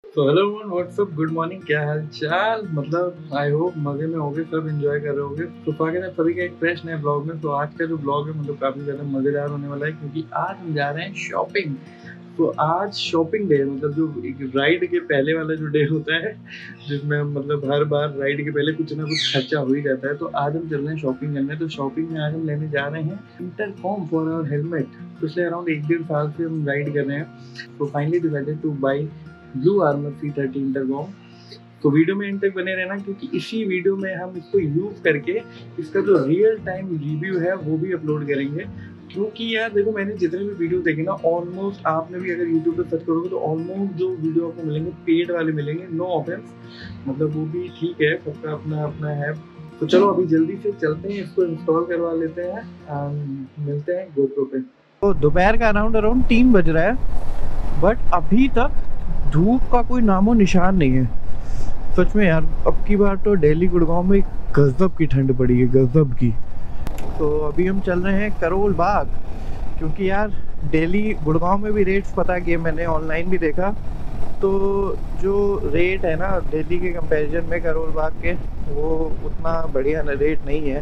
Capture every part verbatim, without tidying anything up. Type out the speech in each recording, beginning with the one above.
तो hello everyone, what's up, good morning, क्या हाल चाल। मतलब आई होप मजे में होगे, सब एंजॉय कर रहे होगे। तो स्वागत है सभी का एक फ्रेश नए ब्लॉग में। तो आज का जो ब्लॉग है मतलब काफ़ी ज़्यादा मज़ेदार होने वाला है, क्योंकि आज हम जा रहे हैं शॉपिंग। तो आज शॉपिंग डे है, मतलब जो एक राइड के पहले वाला जो डे होता है, जिसमें हम मतलब हर बार राइड के पहले कुछ ना कुछ खर्चा हो ही जाता है। तो आज हम चल रहे हैं शॉपिंग करने। तो शॉपिंग में आज हम लेने जा रहे हैं इंटरकॉम फॉर आवर हेलमेट। पिछले अराउंड एक डेढ़ साल से हम राइड कर रहे हैं। तो finally decided to buy Blue Armour C thirty intercom. तो वीडियो में इन तक बने रहना, क्योंकि इसी वीडियो में हम इसको यूज़ करके इसका जो रियल टाइम रिव्यू है वो भी अपलोड करेंगे। क्योंकि यार देखो, मैंने जितने भी वीडियो देखे ना, ऑलमोस्ट आपने भी अगर यूट्यूब पे सर्च करोगे तो ऑलमोस्ट जो वीडियो आपको मिलेंगे पेड वाले मिलेंगे। नो ऑफेंस, मतलब वो भी ठीक है, सबका अपना अपना है। तो चलो अभी जल्दी से चलते हैं, इसको इंस्टॉल करवा लेते हैं। मिलते हैं गोप्रो पे। तो दोपहर का अराउंड अराउंड तीन बज रहा है, बट अभी तक धूप का कोई नामो निशान नहीं है। सच में यार, अब की बार तो दिल्ली गुड़गांव में गजब की ठंड पड़ी है, गजब की। तो अभी हम चल रहे हैं करोल बाग, क्योंकि यार दिल्ली गुड़गांव में भी रेट्स पता किए मैंने, ऑनलाइन भी देखा। तो जो रेट है ना दिल्ली के कंपैरिजन में करोल बाग के, वो उतना बढ़िया रेट नहीं है।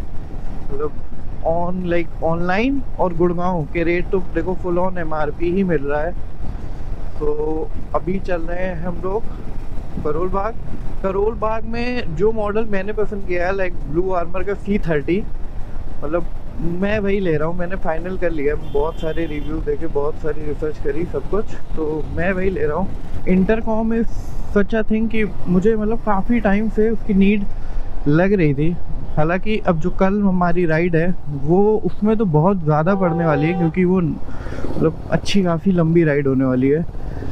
मतलब ऑन लाइक ऑनलाइन और गुड़गांव के रेट तो देखो full on M R P ही मिल रहा है। तो अभी चल रहे हैं हम लोग करोल बाग। करोल बाग में जो मॉडल मैंने पसंद किया है लाइक ब्लू आर्मर का सी थर्टी, मतलब मैं वही ले रहा हूँ। मैंने फाइनल कर लिया, बहुत सारे रिव्यू देखे, बहुत सारी रिसर्च करी, सब कुछ, तो मैं वही ले रहा हूँ। Intercom is such a thing कि मुझे मतलब काफ़ी टाइम से उसकी नीड लग रही थी। हालांकि अब जो कल हमारी राइड है वो उसमें तो बहुत ज़्यादा पड़ने वाली है, क्योंकि वो मतलब अच्छी काफ़ी लंबी राइड होने वाली है।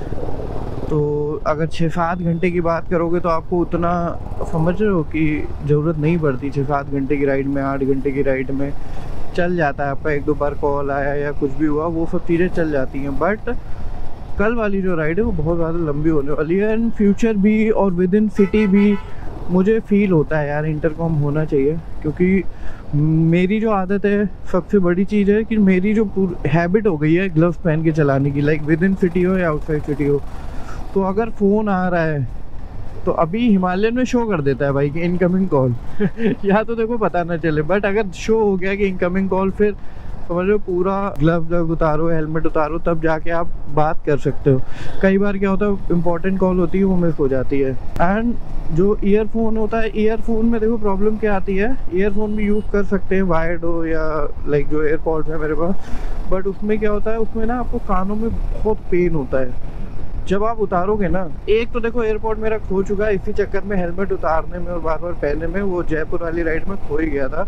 तो अगर छः सात घंटे की बात करोगे तो आपको उतना समझ रहे हो कि ज़रूरत नहीं पड़ती। छः सात घंटे की राइड में, आठ घंटे की राइड में चल जाता है। आपका एक दो बार कॉल आया या कुछ भी हुआ, वो सब चीज़ें चल जाती हैं। बट कल वाली जो राइड है वो बहुत ज़्यादा लंबी होने वाली है। एंड फ्यूचर भी और विद इन सिटी भी मुझे फील होता है यार इंटरकॉम होना चाहिए, क्योंकि मेरी जो आदत है, सबसे बड़ी चीज़ है कि मेरी जो पूरी हैबिट हो गई है ग्लव्स पहन के चलाने की, लाइक विद इन सिटी हो या आउटसाइड सिटी हो। तो अगर फ़ोन आ रहा है तो अभी हिमालयन में शो कर देता है भाई कि इनकमिंग कॉल या तो देखो पता ना चले, बट अगर शो हो गया कि इनकमिंग कॉल, फिर समझ लो पूरा ग्लव्स जब उतारो, हेलमेट उतारो, तब जाके आप बात कर सकते हो। कई बार क्या होता है, इंपॉर्टेंट कॉल होती है वो मिस हो जाती है। एंड जो ईयरफोन होता है, ईयरफोन में देखो प्रॉब्लम क्या आती है, ईयरफोन भी यूज़ कर सकते हैं वायर्ड हो या लाइक जो एयरपॉड्स है मेरे पास, बट उसमें क्या होता है, उसमें ना आपको कानों में बहुत पेन होता है जब आप उतारोगे ना। एक तो देखो एयरपोर्ट मेरा खो चुका है इसी चक्कर में, हेलमेट उतारने में और बार बार पहनने में। वो जयपुर वाली राइड में खो ही गया था।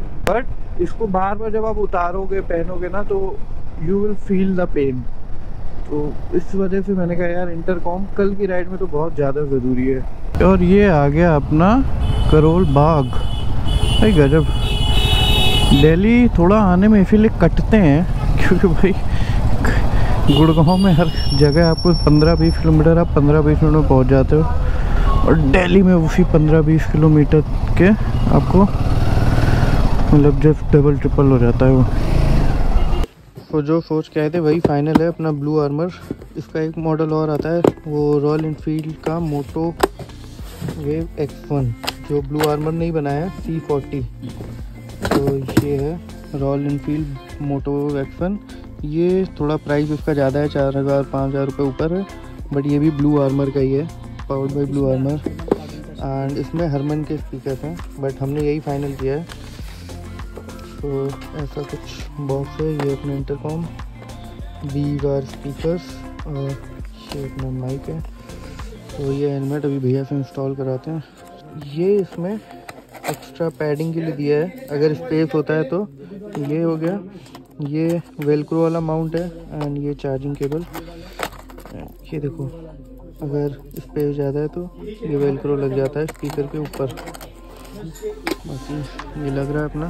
बट इसको बार बार जब आप उतारोगे, पहनोगे ना, तो you will feel the pain. तो इस वजह से मैंने कहा यार इंटरकॉम कल की राइड में तो बहुत ज़्यादा ज़रूरी है। और ये आ गया अपना करोल बाग। भाई गजब, दिल्ली थोड़ा आने में इसीलिए कटते हैं क्योंकि भाई गुड़गांव में हर जगह आपको पंद्रह बीस किलोमीटर आप पंद्रह बीस मिनट में पहुंच जाते हो, और दिल्ली में उसी पंद्रह बीस किलोमीटर के आपको मतलब जब डबल ट्रिपल हो जाता है वो। तो जो सोच के आए थे वही फाइनल है, अपना ब्लू आर्मर। इसका एक मॉडल और आता है, वो रॉयल इनफील्ड का मोटो वेव एक्स वन, जो ब्लू आर्मर नहीं बनाया है, सी फोर्टी। तो ये है Royal Enfield Moto Wave X one. ये थोड़ा प्राइस उसका ज़्यादा है, चार हज़ार पाँच हज़ार रुपये ऊपर है, बट ये भी ब्लू आर्मर का ही है, powered by Blue Armour. And इसमें हरमन के स्पीकर्स हैं, बट हमने यही फाइनल किया है। तो ऐसा कुछ बॉक्स है। ये अपना इंटरकॉम, दीज आर स्पीकर्स, और ये अपना माइक है। तो ये हेलमेट अभी भैया से इंस्टॉल कराते हैं। ये इसमें एक्स्ट्रा पैडिंग के लिए दिया है, अगर स्पेस होता है तो। ये हो गया, ये वेलक्रो वाला माउंट है, एंड ये चार्जिंग केबल। ये देखो, अगर स्पेस ज़्यादा है तो ये वेलक्रो लग जाता है स्पीकर के ऊपर। बाकी ये लग रहा है अपना।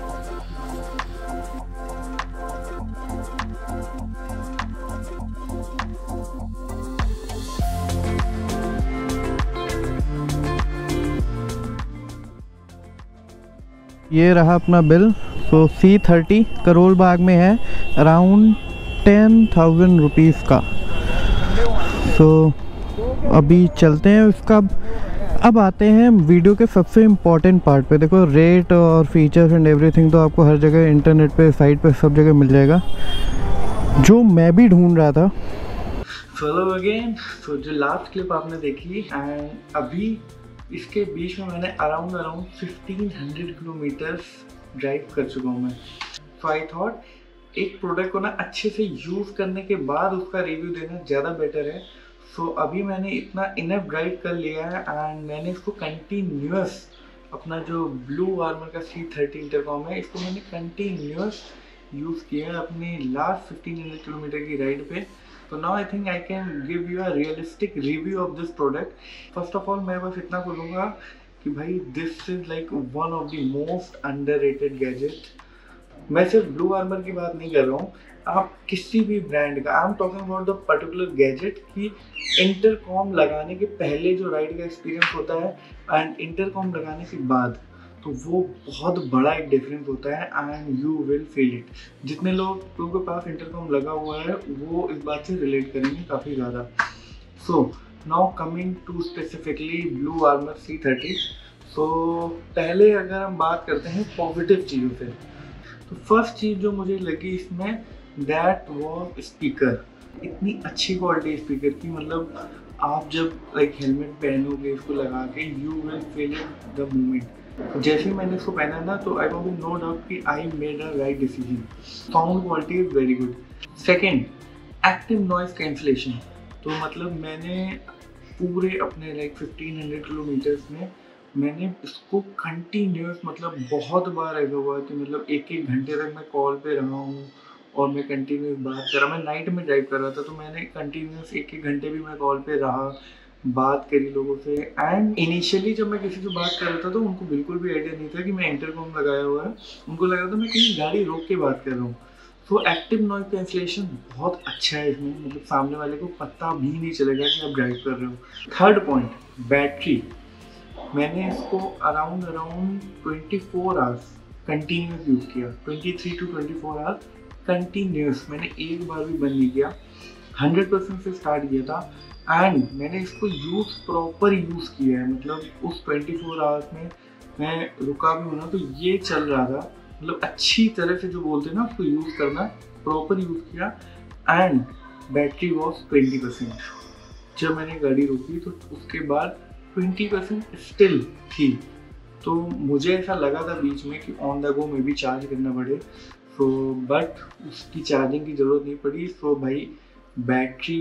ये रहा अपना बिल। तो सी थर्टी करोल बाग में है अराउंड टेन थाउजेंड रुपीज़ का। सो अभी चलते हैं उसका। अब आते हैं वीडियो के सबसे इम्पोर्टेंट पार्ट पे। देखो रेट और फीचर्स एंड एवरीथिंग तो आपको हर जगह इंटरनेट पे, साइट पे, सब जगह मिल जाएगा, जो मैं भी ढूंढ रहा था। Hello again. तो जो लास्ट क्लिप आपने देखी एंड अभी इसके बीच में मैंने around around fifteen hundred kilometre drive कर चुका हूँ मैं। सो आई थॉट एक प्रोडक्ट को ना अच्छे से यूज़ करने के बाद उसका रिव्यू देना ज़्यादा बेटर है। सो so, अभी मैंने इतना इनफ ड्राइव कर लिया है एंड मैंने इसको कंटिन्यूअस, अपना जो ब्लू आर्मर का सी थर्टी इंटरकॉम है, इसको मैंने कंटिन्यूअस यूज़ किया है अपनी लास्ट फिफ्टीन हंड्रेड किलोमीटर की राइड पे। तो now I think I can give you a realistic review of this product. First of all मैं बस इतना बोलूँगा कि भाई this is like one of the most underrated gadget. मैं सिर्फ ब्लू आर्मर की बात नहीं कर रहा हूँ, आप किसी भी ब्रांड का, I am talking about the particular gadget की इंटरकॉम लगाने के पहले जो राइड का एक्सपीरियंस होता है एंड इंटरकॉम लगाने के बाद, तो वो बहुत बड़ा एक डिफरेंस होता है and you will feel it. जितने लोग के पास इंटरकॉम लगा हुआ है वो इस बात से रिलेट करेंगे काफ़ी ज़्यादा। So now coming to specifically Blue Armour C thirty. So पहले अगर हम बात करते हैं पॉजिटिव चीज़ों से, तो फर्स्ट चीज़ जो मुझे लगी इसमें दैट वॉज स्पीकर। इतनी अच्छी क्वालिटी स्पीकर की, मतलब आप जब लाइक हेलमेट पहनोगे इसको लगा के, you will feel it the moment. जैसे मैंने इसको पहना ना तो आई वॉन्ट नो डाउट कि I made a right decision. Sound quality is very good. Second, active noise cancellation. तो मतलब मैंने पूरे अपने लाइक फिफ्टीन हंड्रेड किलोमीटर्स में मैंने इसको कंटिन्यूस, मतलब बहुत बार ऐसा हुआ कि मतलब एक एक घंटे तक मैं कॉल पे रहा हूँ और मैं कंटिन्यूस बात कर रहा। मैं नाइट में ड्राइव कर रहा था तो मैंने कंटिन्यूस एक एक घंटे भी मैं कॉल पे रहा, बात करी लोगों से। एंड इनिशियली जब मैं किसी से बात कर रहा था तो उनको बिल्कुल भी आइडिया नहीं था कि मैं इंटरकॉम लगाया हुआ है। उनको लगा था मैं कहीं गाड़ी रोक के बात कर रहा हूँ। तो एक्टिव नॉइज कैंसलेशन बहुत अच्छा है इसमें, मतलब सामने वाले को पता भी नहीं चलेगा कि आप ड्राइव कर रहे हो। Third point, battery. मैंने इसको around around twenty four hours continuous use किया, twenty three to twenty four hours continuous. मैंने एक बार भी बंद नहीं किया, हंड्रेड परसेंट से स्टार्ट किया था एंड मैंने इसको यूज़ प्रॉपर यूज़ किया है। मतलब उस ट्वेंटी फोर आवर्स में मैं रुका भी हूँ ना तो ये चल रहा था, मतलब अच्छी तरह से जो बोलते हैं ना उसको यूज़ करना, प्रॉपर यूज़ किया and battery was twenty percent. जब मैंने गाड़ी रोकी तो उसके बाद ट्वेंटी परसेंट स्टिल थी। तो मुझे ऐसा लगा था बीच में कि ऑन द गो में भी चार्ज करना पड़े, सो बट उसकी चार्जिंग की ज़रूरत नहीं पड़ी। सो भाई बैटरी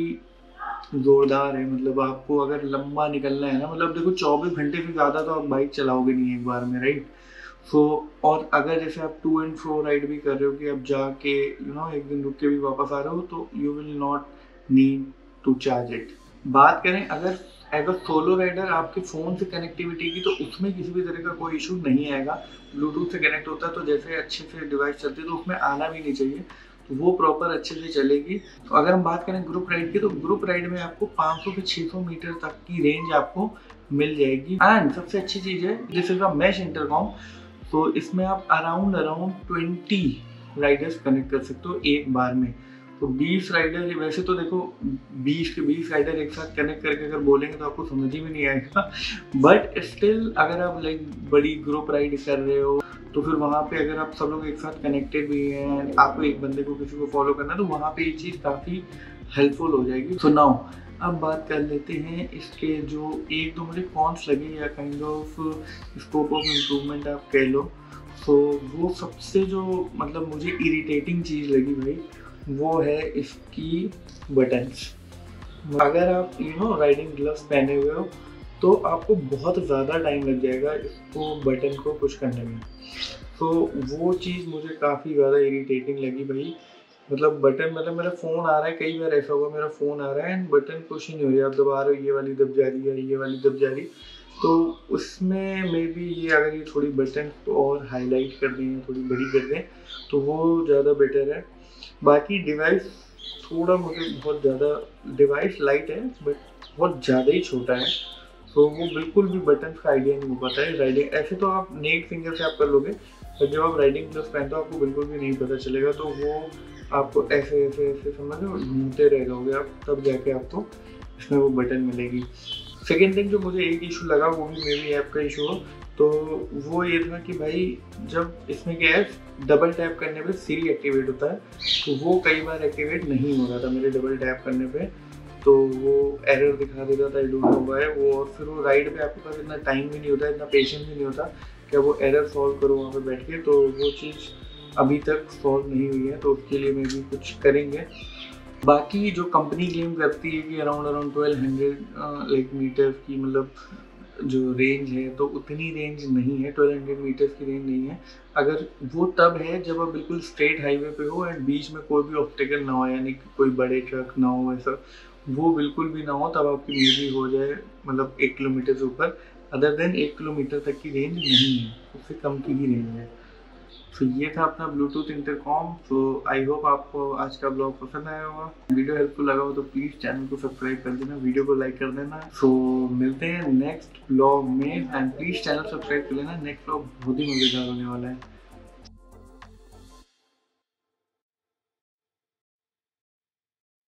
ज़ोरदार है। मतलब आपको अगर लंबा निकलना है ना, मतलब देखो चौबीस घंटे से ज़्यादा तो आप बाइक चलाओगे नहीं एक बार में, राइट। सो so, और अगर जैसे आप टू एंड फ्रो राइड भी कर रहे हो कि आप जाके यू नो एक दिन रुक के भी वापस आ रहे हो, तो you will not need to charge it. बात करें अगर एज अ सोलो राइडर आपके फ़ोन से कनेक्टिविटी की, तो उसमें किसी भी तरह का कोई इशू नहीं आएगा। ब्लूटूथ से कनेक्ट होता है तो जैसे अच्छे से डिवाइस चलती है तो उसमें आना भी नहीं चाहिए, तो वो प्रॉपर अच्छे से चलेगी। तो अगर हम बात करें ग्रुप राइड की, तो ग्रुप राइड में आपको पाँच सौ से छह सौ मीटर तक की रेंज आपको मिल जाएगी। एंड सबसे अच्छी चीज़ है this is a mesh intercom. तो इसमें आप around around twenty riders connect कर सकते हो एक बार में। तो बीस राइडर, वैसे तो देखो बीस के बीस राइडर एक साथ कनेक्ट करके अगर बोलेंगे तो आपको समझ ही में नहीं आएगा, बट स्टिल अगर आप लाइक बड़ी ग्रुप राइड कर रहे हो तो फिर वहाँ पे अगर आप सब लोग एक साथ कनेक्टेड भी हैं, आपको एक बंदे को किसी को फॉलो करना है, तो वहाँ पे ये चीज़ काफ़ी हेल्पफुल हो जाएगी। सो नाउ अब बात कर लेते हैं इसके जो एक दो मुझे कॉन्स लगे या kind of scope of improvement आप कह लो। सो वो सबसे जो मतलब मुझे इरिटेटिंग चीज़ लगी भाई, वो है इसकी बटन्स। अगर आप यू नो राइडिंग ग्लव्स पहने हुए हो तो आपको बहुत ज़्यादा टाइम लग जाएगा इसको बटन को पुश करने में। तो वो चीज़ मुझे काफ़ी ज़्यादा इरिटेटिंग लगी भाई। मतलब बटन, मतलब मेरा फ़ोन आ रहा है, कई बार ऐसा हुआ मेरा फ़ोन आ रहा है एंड बटन पुश ही नहीं हो रही, आप दबा रहे हो ये वाली दब जा रही है, ये वाली दब जा रही। तो उसमें मे बी ये अगर ये थोड़ी बटन को और हाईलाइट कर दें, थोड़ी बड़ी कर दें तो वो ज़्यादा बेटर है। बाकी डिवाइस थोड़ा मुझे बहुत ज़्यादा, डिवाइस लाइट है बट बहुत ज़्यादा ही छोटा है, तो वो बिल्कुल भी बटन का आइडिया नहीं हो पाता है राइडिंग। ऐसे तो आप नेट फिंगर से आप कर लोगे, पर जब आप राइडिंग ग्लव्स पहनते हो आपको बिल्कुल भी नहीं पता चलेगा। तो वो आपको ऐसे ऐसे ऐसे समझ लो घूमते रह जाओगे आप, तब जाके आपको इसमें वो बटन मिलेगी। सेकेंड थिंग जो मुझे एक इशू लगा, वो भी मे बी ऐप का इशू हो, तो वो ये था कि भाई जब इसमें क्या है, डबल टैप करने पे सीरी एक्टिवेट होता है, तो वो कई बार एक्टिवेट नहीं हो रहा था मेरे डबल टैप करने पे, तो वो एरर दिखा देता था, आई डोंट नो व्हाई वो। और फिर वो राइड पे आपके पास इतना टाइम भी नहीं होता, इतना पेशेंस भी नहीं होता कि वो एरर सॉल्व करो वहाँ पे बैठ के, तो वो चीज़ अभी तक सॉल्व नहीं हुई है, तो उसके लिए मैं भी कुछ करेंगे। बाकी जो कंपनी क्लेम करती है कि around around twelve hundred like metre की मतलब जो रेंज है, तो उतनी रेंज नहीं है, ट्वेल्व हंड्रेड मीटर्स की रेंज नहीं है। अगर वो तब है जब आप बिल्कुल स्ट्रेट हाईवे पे हो एंड बीच में कोई भी ऑब्स्टेकल ना हो, यानी कि कोई बड़े ट्रक ना हो, ऐसा वो बिल्कुल भी ना हो, तब आपकी मे भी हो जाए मतलब एक किलोमीटर से ऊपर। अदर देन एक किलोमीटर तक की रेंज नहीं है, उससे कम की ही रेंज है। तो ये था अपना ब्लूटूथ इंटरकॉम। तो आई होप आपको आज का ब्लॉग पसंद आया होगा। वीडियो हेल्पफुल लगा हो तो प्लीज़ चैनल को सब्सक्राइब कर देना, वीडियो को लाइक कर देना। सो मिलते हैं नेक्स्ट ब्लॉग में, एंड प्लीज़ चैनल सब्सक्राइब कर लेना, नेक्स्ट ब्लॉग बहुत ही मज़ेदार होने वाला है।